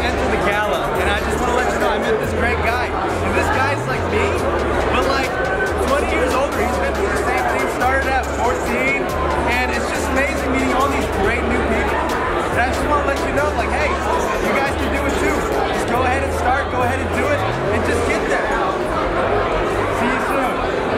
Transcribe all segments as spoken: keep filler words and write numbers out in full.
enter the Gala, and I just want to let you know I met this great guy. And this guy's like me, but like twenty years older. He's been through the same thing, started at fourteen, and it's just amazing meeting all these great new people. And I just want to let you know, like, hey, you guys can do it too. Just go ahead and start, go ahead and do it, and just get there. See you soon.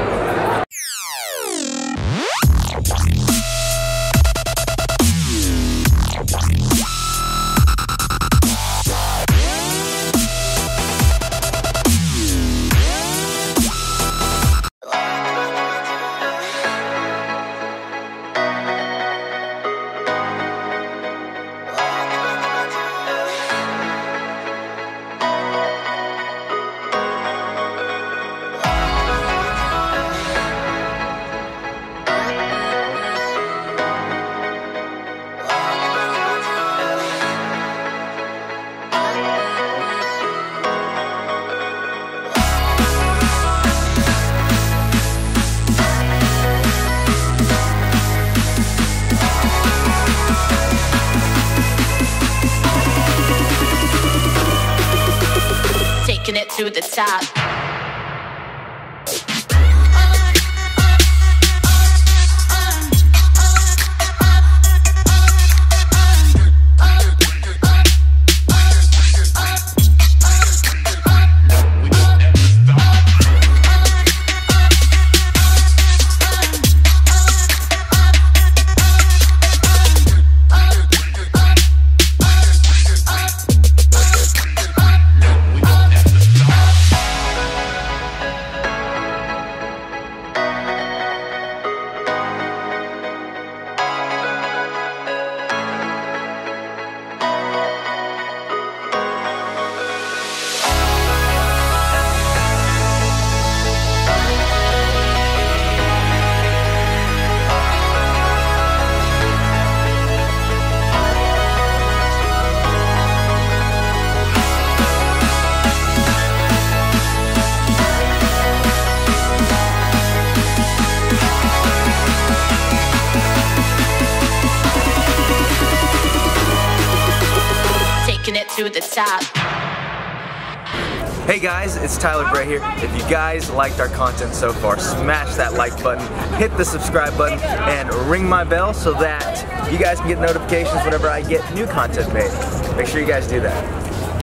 Taking it to the top. It to the top. Hey guys, it's Tyler Bray here. If you guys liked our content so far, smash that like button, hit the subscribe button, and ring my bell so that you guys can get notifications whenever I get new content made. Make sure you guys do that.